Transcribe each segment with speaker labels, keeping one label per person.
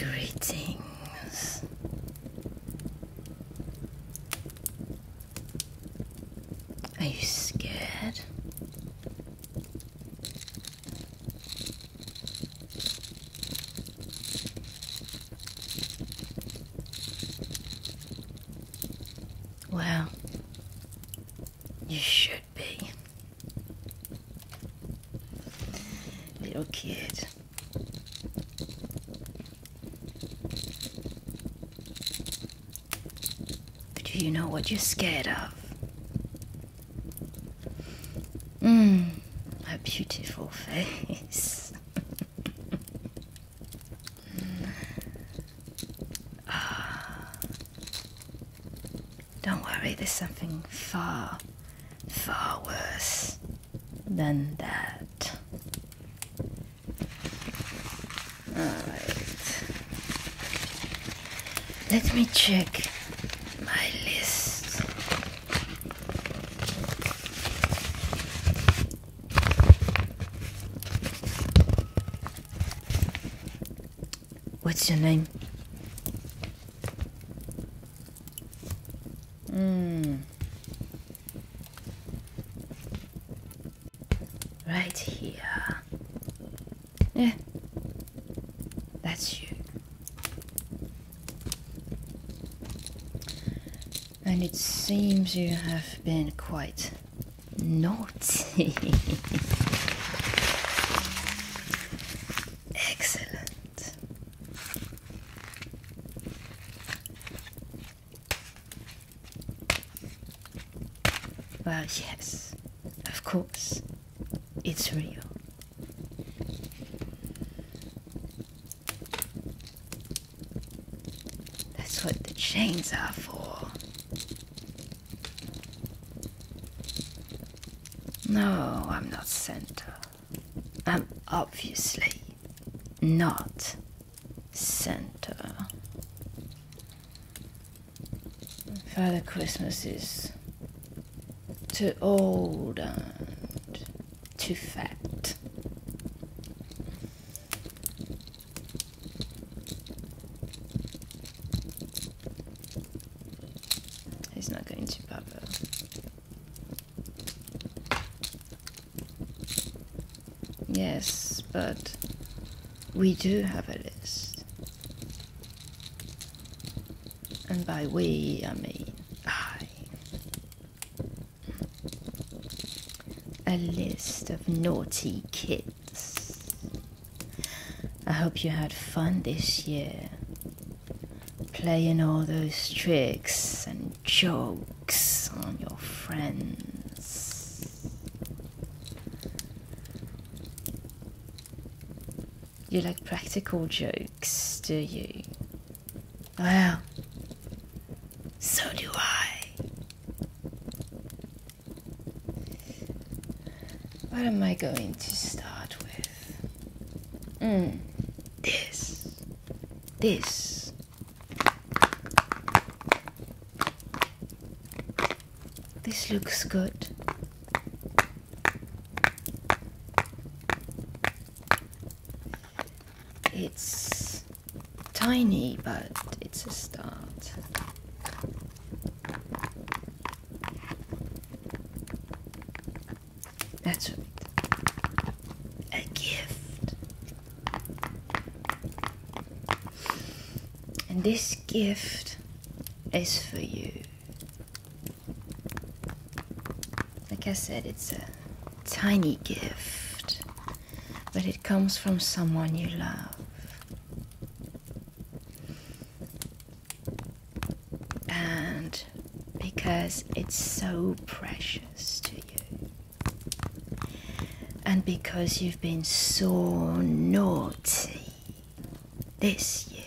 Speaker 1: Greetings. Are you scared? Well, you should be. Little kid. But do you know what you're scared of? A beautiful face. Don't worry, there's something far, far worse than that. Alright. Let me check my list. What's your name? Right here. Yeah, that's you. And it seems you have been quite naughty. Excellent. Well, yes, of course, it's real. That's what the chains are for. No, I'm not Santa. I'm obviously not Santa. Father Christmas is too old and too fat. He's not going to bother. Yes, but we do have a list. And by we, I mean I. A list of naughty kids. I hope you had fun this year, playing all those tricks and jokes on your friends. You like practical jokes, do you? Well, so do I. What am I going to start with? This. This looks good. It's tiny, but it's a start. That's right. A gift. And this gift is for you. Like I said, it's a tiny gift, but it comes from someone you love. And because it's so precious to you, and because you've been so naughty this year,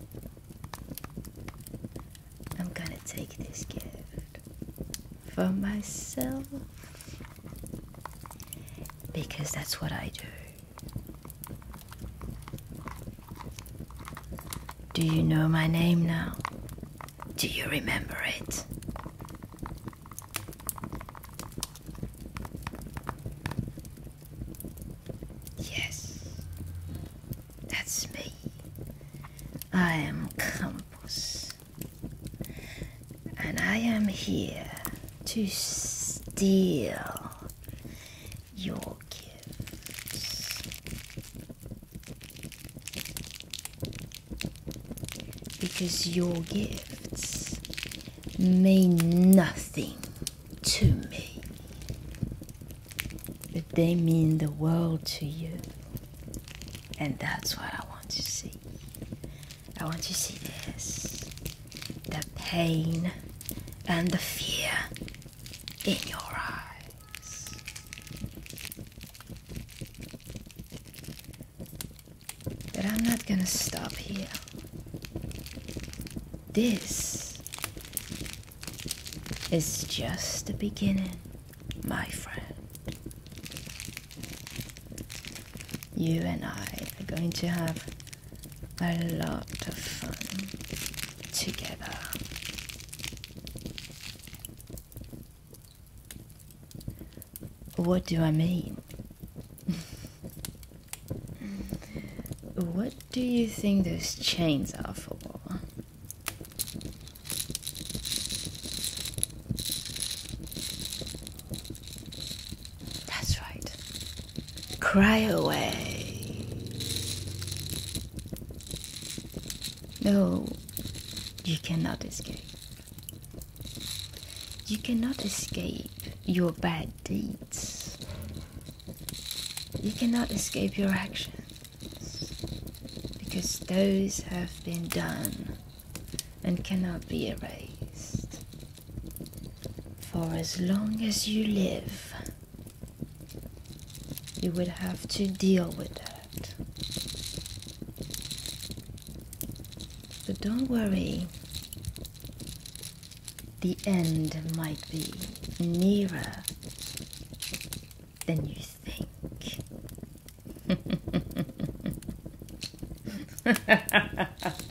Speaker 1: I'm gonna take this gift for myself, because that's what I do. Do you know my name now? Do you remember it? Yes, that's me. I am Campus, and I am here to steal your gifts. Because your gifts mean nothing to me, but they mean the world to you. And that's what I want to see. I want to see this. The pain and the fear in your eyes. But I'm not gonna stop here. This is just the beginning, my friend. You and I are going to have a lot of fun together. What do I mean? What do you think those chains are for? That's right. Cry away. No, you cannot escape. You cannot escape your bad deeds. You cannot escape your actions, because those have been done and cannot be erased. For as long as you live, you would have to deal with that. But don't worry, the end might be nearer than you think.